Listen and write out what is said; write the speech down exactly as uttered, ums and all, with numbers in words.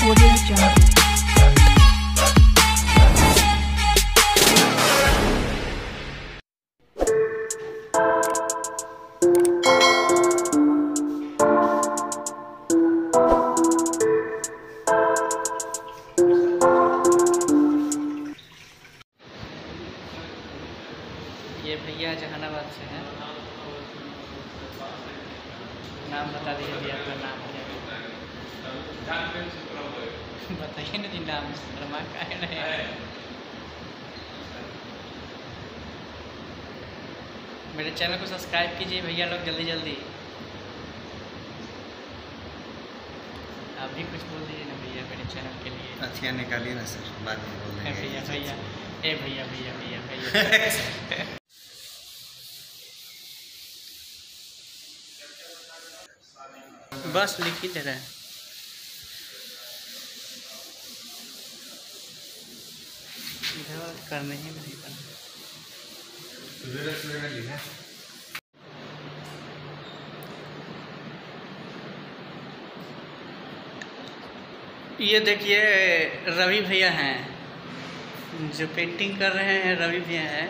Audio Jungle. ये भैया जहानाबाद से हैं। नाम बता दीजिए भैया, आपका नाम क्या है? बताइए ना जी, नाम शर्मा का है नहीं। मेरे चैनल को सब्सक्राइब कीजिए भैया लोग, जल्दी जल्दी। आप भी कुछ बोल दीजिए ना भैया मेरे चैनल के लिए। अच्छा निकालिए ना सर, बाद में बोल देंगे। भैया भैया ए भैया भैया भैया भैया बस लिख ही दे रहे हैं। इधर करने ही नहीं बना। ये देखिए रवि भैया हैं जो पेंटिंग कर रहे हैं। रवि भैया हैं